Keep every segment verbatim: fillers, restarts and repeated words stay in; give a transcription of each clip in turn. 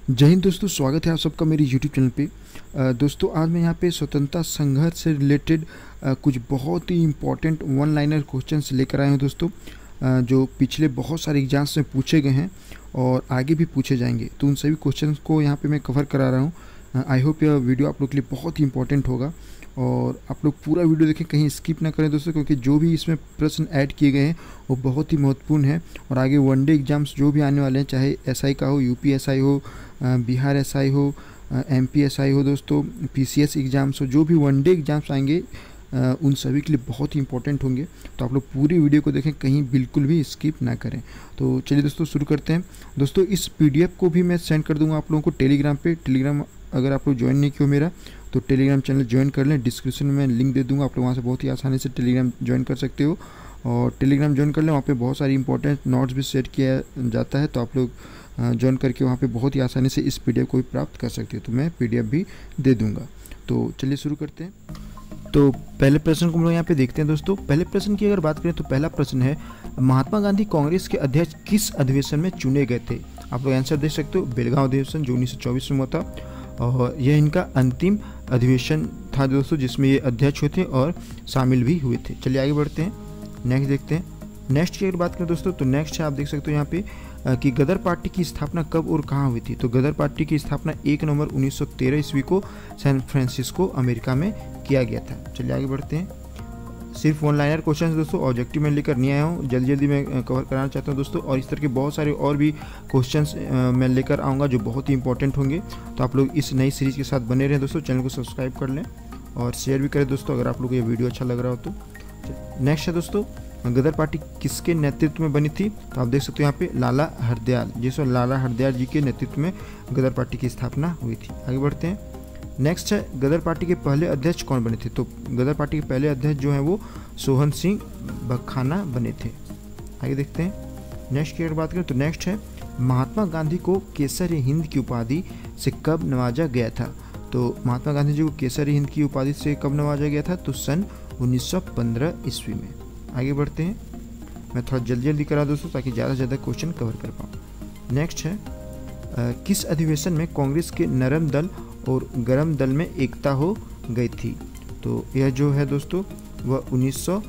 जय हिंद दोस्तों, स्वागत है आप सबका मेरे यूट्यूब चैनल पे। अ, दोस्तों आज मैं यहाँ पे स्वतंत्रता संघर्ष से रिलेटेड अ, कुछ बहुत ही इम्पोर्टेंट वन लाइनर क्वेश्चंस लेकर आए हूँ दोस्तों, अ, जो पिछले बहुत सारे एग्जाम्स में पूछे गए हैं और आगे भी पूछे जाएंगे। तो उन सभी क्वेश्चंस को यहाँ पे मैं कवर करा रहा हूँ। आई होप यह वीडियो आप लोग के लिए बहुत ही इंपॉर्टेंट होगा और आप लोग पूरा वीडियो देखें, कहीं स्किप ना करें दोस्तों, क्योंकि जो भी इसमें प्रश्न ऐड किए गए हैं वो बहुत ही महत्वपूर्ण है। और आगे वनडे एग्जाम्स जो भी आने वाले हैं, चाहे एसआई का हो, यूपी एसआई हो, अ, बिहार एसआई हो, एमपी एसआई हो दोस्तों, पीसीएस एग्ज़ाम्स हो, जो भी वनडे एग्जाम्स आएंगे अ, उन सभी के लिए बहुत ही इंपॉर्टेंट होंगे। तो आप लोग पूरी वीडियो को देखें, कहीं बिल्कुल भी स्किप ना करें। तो चलिए दोस्तों शुरू करते हैं। दोस्तों इस पीडीएफ को भी मैं सेंड कर दूंगा आप लोगों को टेलीग्राम पे। टेलीग्राम अगर आप लोग ज्वाइन नहीं किया मेरा तो टेलीग्राम चैनल ज्वाइन कर लें, डिस्क्रिप्शन में लिंक दे दूंगा, आप लोग वहाँ से बहुत ही आसानी से टेलीग्राम ज्वाइन कर सकते हो। और टेलीग्राम ज्वाइन कर लें, वहाँ पे बहुत सारी इंपॉर्टेंट नोट्स भी शेयर किया जाता है, तो आप लोग ज्वाइन करके वहाँ पे बहुत ही आसानी से इस पीडीएफ को भी प्राप्त कर सकते हो। तो मैं पीडीएफ भी दे दूँगा। तो चलिए शुरू करते हैं। तो पहले प्रश्न को हम लोग यहाँ पे देखते हैं दोस्तों। पहले प्रश्न की अगर बात करें तो पहला प्रश्न है, महात्मा गांधी कांग्रेस के अध्यक्ष किस अधिवेशन में चुने गए थे? आप लोग आंसर देख सकते हो, बेलगांव अधिवेशन जो उन्नीस सौ चौबीस में हुआ था, और यह इनका अंतिम अधिवेशन था दोस्तों, जिसमें ये अध्यक्ष हुए थे और शामिल भी हुए थे। चलिए आगे बढ़ते हैं, नेक्स्ट देखते हैं। नेक्स्ट की अगर बात करें दोस्तों तो नेक्स्ट है, आप देख सकते हो यहाँ पे कि गदर पार्टी की स्थापना कब और कहाँ हुई थी? तो गदर पार्टी की स्थापना एक नवंबर उन्नीस सौ तेरह ईस्वी को सैन फ्रांसिस्को अमेरिका में किया गया था। चलिए आगे बढ़ते हैं। सिर्फ वन लाइनर क्वेश्चन दोस्तों, ऑब्जेक्टिव में लेकर नहीं आया हूँ, जल्दी जल्दी मैं कवर कराना चाहता हूँ दोस्तों। और इस तरह के बहुत सारे और भी क्वेश्चंस मैं लेकर आऊँगा जो बहुत ही इंपॉर्टेंट होंगे। तो आप लोग इस नई सीरीज़ के साथ बने रहें दोस्तों, चैनल को सब्सक्राइब कर लें और शेयर भी करें दोस्तों अगर आप लोग को ये वीडियो अच्छा लग रहा हो तो। नेक्स्ट है दोस्तों, गदर पार्टी किसके नेतृत्व में बनी थी? तो आप देख सकते हो यहाँ पे लाला हरदयाल, जिसमें लाला हरदयाल जी के नेतृत्व में गदर पार्टी की स्थापना हुई थी। आगे बढ़ते हैं। नेक्स्ट है, गदर पार्टी के पहले अध्यक्ष कौन बने थे? तो गदर पार्टी के पहले अध्यक्ष जो है वो सोहन सिंह बखाना बने थे। आगे देखते हैं। नेक्स्ट की अगर बात करें तो नेक्स्ट है, महात्मा गांधी को केसर हिंद की उपाधि से कब नवाजा गया था? तो महात्मा गांधी जी को केसर हिंद की उपाधि से कब नवाजा गया था? तो सन उन्नीस सौ पंद्रह ईस्वी में। आगे बढ़ते हैं, मैं थोड़ा जल्दी जल्दी करा दोस्तों ताकि ज़्यादा से ज़्यादा क्वेश्चन कवर कर पाऊँ। नेक्स्ट है, आ, किस अधिवेशन में कांग्रेस के नरम दल और गरम दल में एकता हो गई थी? तो यह जो है दोस्तों वह उन्नीस सौ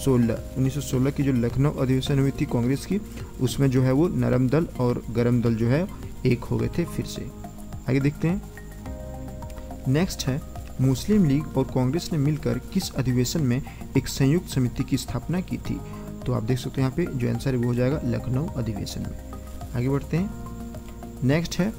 सोलह की जो लखनऊ अधिवेशन हुई थी कांग्रेस की, उसमें जो है वो नरम दल और गरम दल जो है एक हो गए थे फिर से। आगे देखते हैं। नेक्स्ट है, मुस्लिम लीग और कांग्रेस ने मिलकर किस अधिवेशन में एक संयुक्त समिति की स्थापना की थी? तो आप देख सकते हो यहाँ पे जो आंसर है वो हो जाएगा लखनऊ अधिवेशन में। आगे बढ़ते हैं। नेक्स्ट है,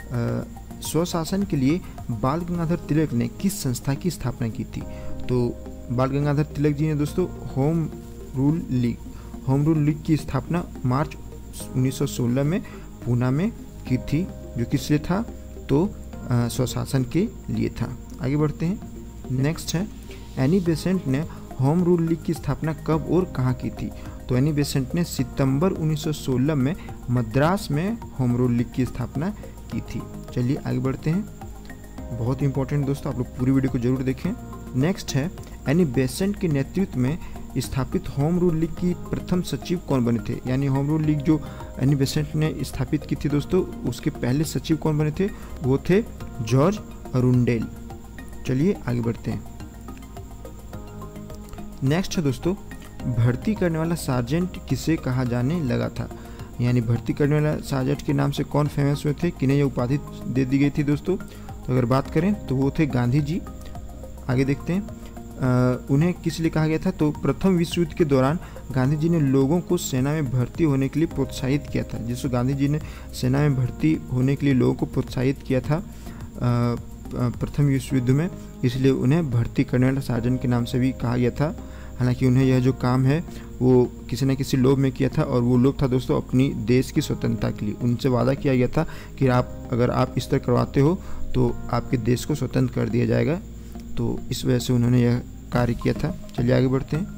स्वशासन के लिए बाल गंगाधर तिलक ने किस संस्था की स्थापना की थी? तो बाल गंगाधर तिलक जी ने दोस्तों home rule league home rule league की स्थापना मार्च उन्नीस सौ सोलह में पूना में की थी, जो किस लिए था? तो स्वशासन के लिए था। आगे बढ़ते हैं। नेक्स्ट है, एनी बेसेंट ने होम रूल लीग की स्थापना कब और कहाँ की थी? तो एनी बेसेंट ने सितंबर उन्नीस सौ सोलह में मद्रास में होम रूल लीग की स्थापना की थी। चलिए आगे बढ़ते हैं। बहुत इंपॉर्टेंट दोस्तों, आप लोग पूरी वीडियो को जरूर देखें। नेक्स्ट है, एनी बेसेंट के नेतृत्व में स्थापित होम रूल लीग की प्रथम सचिव कौन बने थे? यानी होम रूल लीग जो एनी बेसेंट ने स्थापित की थी दोस्तों, उसके पहले सचिव कौन बने थे? वो थे जॉर्ज अरुंडेल। चलिए आगे बढ़ते हैं। नेक्स्ट है दोस्तों, भर्ती करने वाला सार्जेंट किसे कहा जाने लगा था? यानी भर्ती करने वाला सार्जेंट के नाम से कौन फेमस हुए थे, किन्हें यह उपाधि दे दी गई थी दोस्तों? तो अगर बात करें तो वो थे गांधी जी। आगे देखते हैं, आ, उन्हें किस लिए कहा गया था? तो प्रथम विश्व युद्ध के दौरान गांधी जी ने लोगों को सेना में भर्ती होने के लिए प्रोत्साहित किया था। जिसको गांधी जी ने सेना में भर्ती होने के लिए लोगों को प्रोत्साहित किया था आ, प्रथम विश्व युद्ध में, इसलिए उन्हें भर्ती करने वाला सार्जेंट के नाम से भी कहा गया था। हालांकि उन्हें यह जो काम है वो किसी न किसी लोभ में किया था, और वो लोभ था दोस्तों अपनी देश की स्वतंत्रता के लिए। उनसे वादा किया गया था कि आप अगर आप इस तरह करवाते हो तो आपके देश को स्वतंत्र कर दिया जाएगा। तो इस वजह से उन्होंने यह कार्य किया था। चलिए आगे बढ़ते हैं।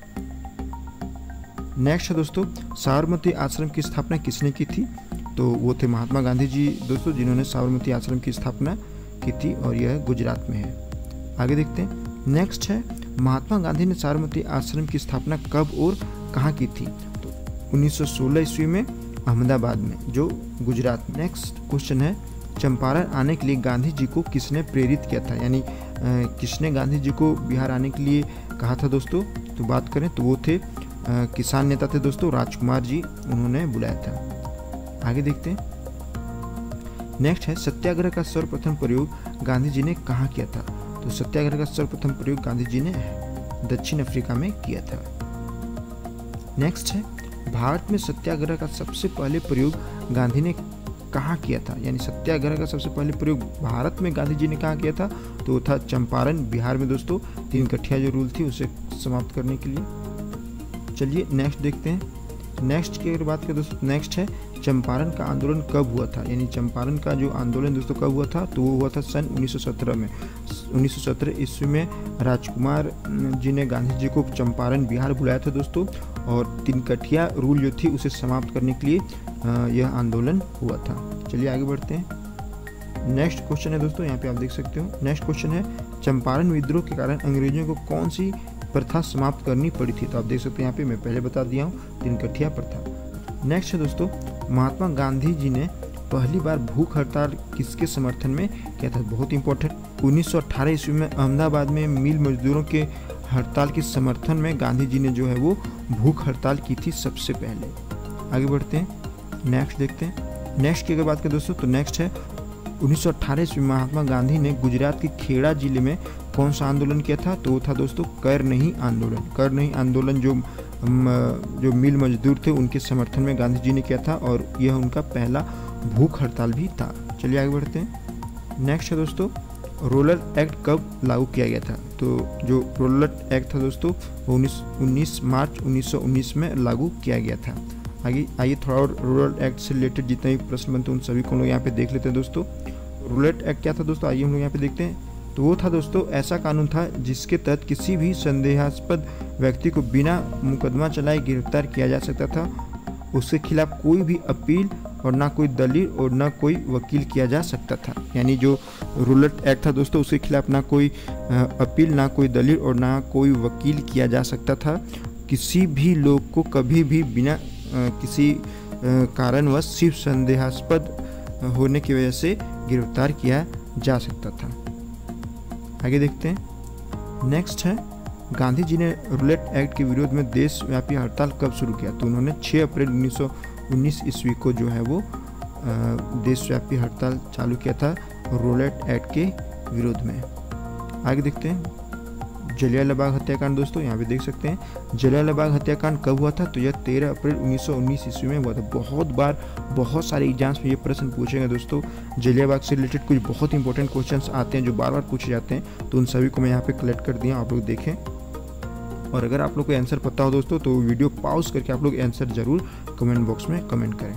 नेक्स्ट है दोस्तों, साबरमती आश्रम की स्थापना किसने की थी? तो वो थे महात्मा गांधी जी दोस्तों, जिन्होंने साबरमती आश्रम की स्थापना की थी, और यह गुजरात में है। आगे देखते हैं। नेक्स्ट है, महात्मा गांधी ने साबरमती आश्रम की स्थापना कब और कहाँ की थी? तो उन्नीस सौ सोलह ईस्वी में अहमदाबाद में, जो गुजरात में। नेक्स्ट क्वेश्चन है, चंपारण आने के लिए गांधी जी को किसने प्रेरित किया था, यानी किसने गांधी जी को बिहार आने के लिए कहा था दोस्तों। तो बात करें तो वो थे आ, किसान नेता थे दोस्तों राजकुमार जी, उन्होंने बुलाया था। आगे देखते हैं। नेक्स्ट है सत्याग्रह का सर्वप्रथम प्रयोग गांधी जी ने कहाँ किया था। तो सत्याग्रह का सर्वप्रथम प्रयोग गांधी जी ने दक्षिण अफ्रीका में किया था। नेक्स्ट है भारत में सत्याग्रह का सबसे पहले प्रयोग गांधी ने कहाँ किया था, यानी सत्याग्रह का सबसे पहले प्रयोग भारत में गांधी जी ने कहाँ किया था। तो वो था चंपारण बिहार में दोस्तों, तीन कठिया जो रूल थी उसे समाप्त करने के लिए। चलिए नेक्स्ट देखते हैं। नेक्स्ट की अगर बात करें दोस्तों, नेक्स्ट है चंपारण का आंदोलन कब हुआ था, यानी चंपारण का जो आंदोलन दोस्तों कब हुआ था। तो वो हुआ था सन उन्नीस सौ सत्रह में। उन्नीस सौ सत्रह ईस्वी में राजकुमार जी ने गांधी जी को चंपारण बिहार बुलाया था दोस्तों, और तीन कठिया रूल जो थी उसे समाप्त करने के लिए यह आंदोलन हुआ था। चलिए आगे बढ़ते हैं। नेक्स्ट क्वेश्चन है दोस्तों, यहाँ पे आप देख सकते हो। नेक्स्ट क्वेश्चन है चंपारण विद्रोह के कारण अंग्रेजों को कौन सी प्रथा समाप्त करनी पड़ी थी। तो आप देख सकते हैं यहाँ पे मैं पहले बता दिया हूँ, तीन कठिया प्रथा। नेक्स्ट है दोस्तों महात्मा गांधी जी ने पहली बार भूख हड़ताल किसके समर्थन में किया था। बहुत इंपॉर्टेंट। उन्नीस सौ अठारह ईस्वी में अहमदाबाद में मिल मजदूरों के हड़ताल के समर्थन में गांधी जी ने जो है वो भूख हड़ताल की थी सबसे पहले। आगे बढ़ते हैं। नेक्स्ट देखते हैं। नेक्स्ट की अगर बात करें दोस्तों तो नेक्स्ट है उन्नीस सौ अठारह ईस्वी में महात्मा गांधी ने गुजरात के खेड़ा जिले में कौन सा आंदोलन किया था। तो वो था दोस्तों कर नहीं आंदोलन। कर नहीं आंदोलन जो जो मिल मजदूर थे उनके समर्थन में गांधी जी ने किया था, और यह उनका पहला भूख हड़ताल भी था। चलिए आगे बढ़ते हैं। नेक्स्ट है दोस्तों रोलर एक्ट कब लागू किया गया था। तो जो रोलर एक्ट था दोस्तों वो उन्नीस मार्च उन्नीस सौ उन्नीस में लागू किया गया था। आगे आइए थोड़ा और रोलर एक्ट से रिलेटेड जितने भी प्रश्न बनते हैं उन सभी को हम लोग यहाँ पे देख लेते हैं दोस्तों। रोलर एक्ट क्या था दोस्तों, आइए हम लोग यहाँ पे देखते हैं। तो वो था दोस्तों ऐसा कानून था जिसके तहत किसी भी संदेहास्पद व्यक्ति को बिना मुकदमा चलाए गिरफ्तार किया जा सकता था। उसके खिलाफ कोई भी अपील और ना कोई दलील और ना कोई वकील किया जा सकता था। यानी जो रूलर एक्ट था दोस्तों उसके खिलाफ ना कोई अपील, ना कोई दलील और ना कोई वकील किया जा सकता था। किसी भी लोग को कभी भी बिना किसी कारणवश सिर्फ संदेहास्पद होने की वजह से गिरफ्तार किया जा सकता था। आगे देखते हैं। नेक्स्ट है गांधी जी ने रूलेट एक्ट के विरोध में देशव्यापी हड़ताल कब शुरू किया। तो उन्होंने छह अप्रैल उन्नीस सौ उन्नीस ईस्वी को जो है वो देशव्यापी हड़ताल चालू किया था रूलेट एक्ट के विरोध में। आगे देखते हैं। जलियांवाला बाग हत्याकांड दोस्तों यहाँ पे देख सकते हैं जलियांवाला बाग हत्याकांड कब हुआ था। तो यह तेरह अप्रैल उन्नीस सौ उन्नीस ईस्वी में हुआ था। बहुत बार बहुत सारे एग्जाम्स में ये प्रश्न पूछेंगे दोस्तों। जलियांवाला बाग से रिलेटेड कुछ बहुत इंपॉर्टेंट क्वेश्चंस आते हैं जो बार बार पूछे जाते हैं, तो उन सभी को मैं यहाँ पे कलेक्ट कर दिया, आप लोग देखें। और अगर आप लोग को आंसर पता हो दोस्तों तो वीडियो पॉज करके आप लोग आंसर जरूर कमेंट बॉक्स में कमेंट करें।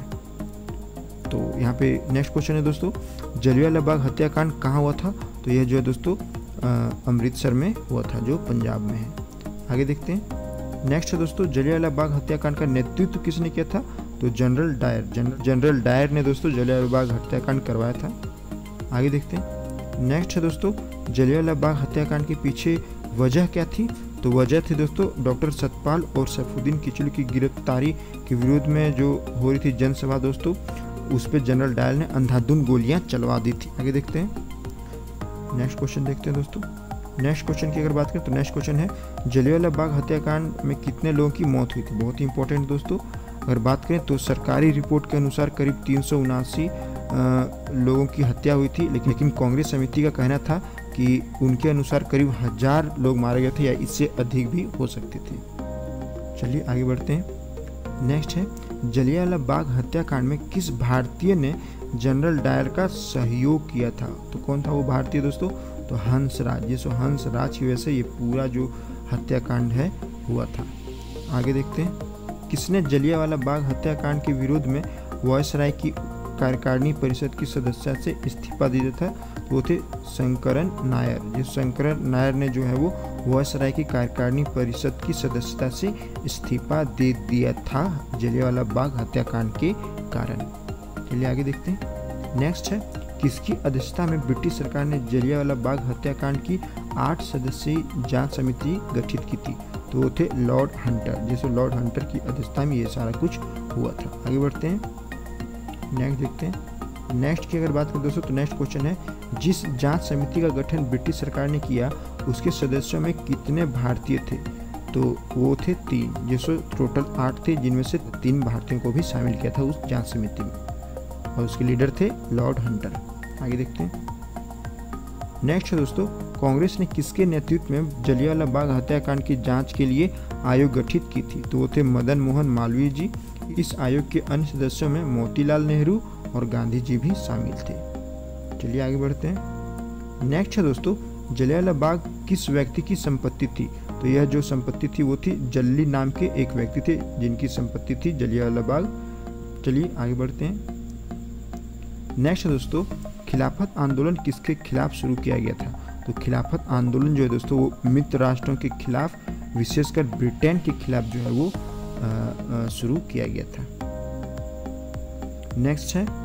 तो यहाँ पे नेक्स्ट क्वेश्चन है दोस्तों जलियांवाला बाग हत्याकांड कहाँ हुआ था। तो यह जो है दोस्तों अमृतसर में हुआ था जो पंजाब में है। आगे देखते हैं। नेक्स्ट है दोस्तों जलियांवाला बाग हत्याकांड का नेतृत्व किसने किया था। तो general Dyer general general Dyer ने दोस्तों जलियांवाला बाग हत्याकांड करवाया था। आगे देखते हैं। नेक्स्ट है दोस्तों जलियांवाला बाग हत्याकांड के पीछे वजह क्या थी। तो वजह थी दोस्तों डॉक्टर सतपाल और सैफुद्दीन किचलू की गिरफ्तारी के विरोध में जो हो रही थी जनसभा दोस्तों, उस पर जनरल डायर ने अंधाधुंध गोलियां चलवा दी थी। आगे देखते हैं। नेक्स्ट क्वेश्चन देखते हैं दोस्तों। नेक्स्ट क्वेश्चन की अगर बात करें तो नेक्स्ट क्वेश्चन है जलियांवाला बाग हत्याकांड में कितने लोगों की मौत हुई थी। बहुत ही इंपॉर्टेंट दोस्तों। अगर बात करें तो सरकारी रिपोर्ट के अनुसार करीब तीन सौ उनासी लोगों की हत्या हुई थी, लेकिन लेकिन कांग्रेस समिति का कहना था कि उनके अनुसार करीब हजार लोग मारे गए थे या इससे अधिक भी हो सकते थे। चलिए आगे बढ़ते हैं। नेक्स्ट है जलियांवाला बाग हत्याकांड में किस भारतीय ने जनरल डायर का सहयोग किया था। तो कौन था वो भारतीय दोस्तों। तो हंसराज। ये सो हंसराज की वजह से ये पूरा जो हत्याकांड है हुआ था। आगे देखते हैं। किसने जलियांवाला बाग हत्याकांड के विरोध में वायसराय की कार्यकारिणी परिषद की सदस्यता से इस्तीफा दिया था। वो थे शंकरन नायर। ये शंकरन नायर ने जो है वो वायसराय की कार्यकारिणी परिषद की सदस्यता से इस्तीफा दे दिया था जलियांवाला बाग हत्याकांड के कारण। चलिए आगे देखते हैं। नेक्स्ट है किसकी अध्यक्षता में ब्रिटिश सरकार ने जलियांवाला बाग हत्याकांड की आठ सदस्यीय जांच समिति गठित की थी। तो वो थे लॉर्ड हंटर। जैसे लॉर्ड हंटर की अध्यक्षता में ये सारा कुछ हुआ था। आगे बढ़ते हैं। नेक्स्ट देखते हैं। नेक्स्ट की अगर बात करें दोस्तों तो नेक्स्ट क्वेश्चन है, जिस जांच समिति का गठन ब्रिटिश सरकार ने किया उसके सदस्यों में कितने भारतीय थे? तो वो थे तीन, जिसमें टोटल आठ थे, जिनमें से तीन भारतीयों को भी शामिल किया था उस जांच समिति में, और उसके लीडर थे लॉर्ड हंटर। आगे देखते हैं। नेक्स्ट है दोस्तों, कांग्रेस ने किसके नेतृत्व में जलियांवाला बाग हत्याकांड की जांच के लिए आयोग गठित की थी? तो वो थे मदन मोहन मालवीय जी। इस आयोग के अन्य सदस्यों में मोतीलाल नेहरू और गांधी जी भी शामिल थे। चलिए आगे बढ़ते हैं। नेक्स्ट है दोस्तों, जलियांवाला बाग किस व्यक्ति की संपत्ति थी? तो यह जो संपत्ति थी वो थी जल्ली नाम के एक व्यक्ति थे, जिनकी संपत्ति थी जलियांवाला बाग। चलिए आगे बढ़ते हैं। नेक्स्ट है दोस्तों, खिलाफत आंदोलन किसके खिलाफ शुरू किया गया था? तो खिलाफत आंदोलन जो है दोस्तों वो मित्र राष्ट्रों के खिलाफ, विशेषकर ब्रिटेन के खिलाफ जो है वो शुरू किया गया था। नेक्स्ट है,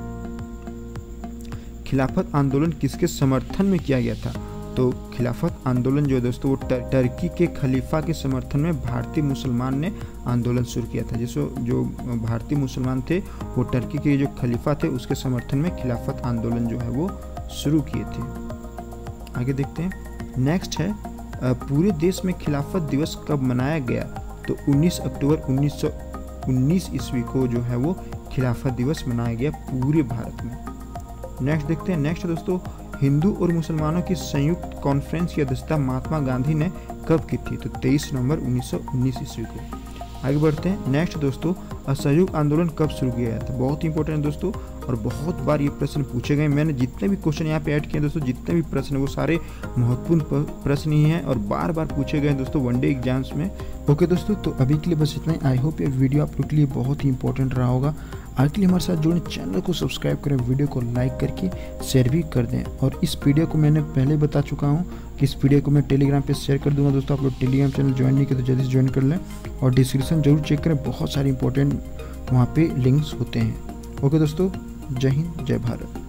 खिलाफत आंदोलन किसके समर्थन में किया गया था? तो खिलाफत आंदोलन जो है दोस्तों वो टर, टर्की के खलीफा के समर्थन में भारतीय मुसलमान ने आंदोलन शुरू किया था। जिसको जो भारतीय मुसलमान थे वो टर्की के जो खलीफा थे उसके समर्थन में खिलाफत आंदोलन जो है वो शुरू किए थे। आगे देखते हैं। नेक्स्ट है, पूरे देश में खिलाफत दिवस कब मनाया गया? तो उन्नीस अक्टूबर उन्नीस सौ उन्नीस ईस्वी को जो है वो खिलाफत दिवस मनाया गया पूरे भारत में। नेक्स्ट देखते हैं। नेक्स्ट दोस्तों, हिंदू और मुसलमानों की संयुक्त कॉन्फ्रेंस की अध्यक्षता महात्मा गांधी ने कब की थी? तो तेईस नवंबर उन्नीस सौ उन्नीस ईस्वी को। आगे बढ़ते हैं। नेक्स्ट दोस्तों, असहयोग आंदोलन कब शुरू किया गया था? बहुत इंपॉर्टेंट है दोस्तों, और बहुत बार ये प्रश्न पूछे गए। मैंने जितने भी क्वेश्चन यहाँ पे ऐड किए दोस्तों, जितने भी प्रश्न वो सारे महत्वपूर्ण प्रश्न ही हैं और बार बार पूछे गए दोस्तों वनडे एग्जाम्स में। ओके दोस्तों, तो अभी के लिए बस इतना ही। आई होप ये वीडियो आप लोग के लिए बहुत ही इंपॉर्टेंट रहा होगा। आज के लिए हमारे साथ जुड़े, चैनल को सब्सक्राइब करें, वीडियो को लाइक करके शेयर भी कर दें। और इस पीडीएफ को मैंने पहले बता चुका हूँ कि इस पीडीएफ को मैं टेलीग्राम पे शेयर कर दूंगा दोस्तों। आप लोग टेलीग्राम चैनल ज्वाइन नहीं किए तो जल्दी से ज्वाइन कर लें, और डिस्क्रिप्शन जरूर चेक करें, बहुत सारे इंपॉर्टेंट वहाँ पे लिंक्स होते हैं। ओके दोस्तों, जय हिंद, जय भारत।